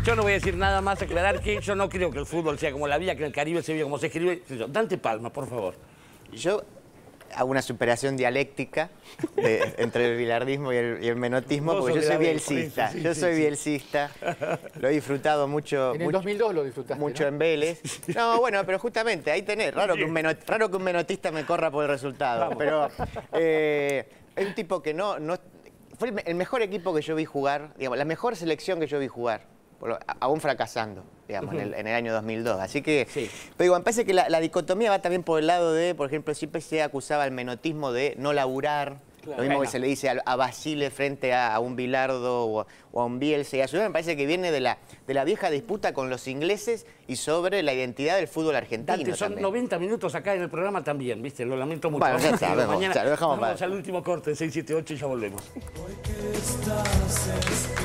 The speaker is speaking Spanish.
Yo no voy a decir nada más, aclarar que yo no creo que el fútbol sea como la vida, que en el Caribe se vive como se escribe. Dante Palma, por favor. Yo hago una superación dialéctica entre el bilardismo y el menotismo, porque yo soy bielcista. Yo soy bielcista. Lo he disfrutado mucho. En el 2002 lo disfrutaste, mucho, ¿no? en Vélez. No, bueno, pero justamente ahí tenés. Raro que un menotista me corra por el resultado. Vamos. Pero es un tipo que no... Fue el mejor equipo que yo vi jugar, digamos, la mejor selección que yo vi jugar, aún fracasando, digamos, en el año 2002. Así que, sí. Pero digo, me parece que la dicotomía va también por el lado de, por ejemplo, siempre se acusaba al menotismo de no laburar. Claro. Lo mismo que se le dice a Basile frente a un Bilardo o a un Bielsa. Y a su vez me parece que viene de la vieja disputa con los ingleses y sobre la identidad del fútbol argentino. Dante, son también. 90 minutos acá en el programa también, ¿viste? Lo lamento mucho. Bueno, ya sabemos, Mañana ya lo dejamos vamos para... al último corte, 678 y ya volvemos. Porque estás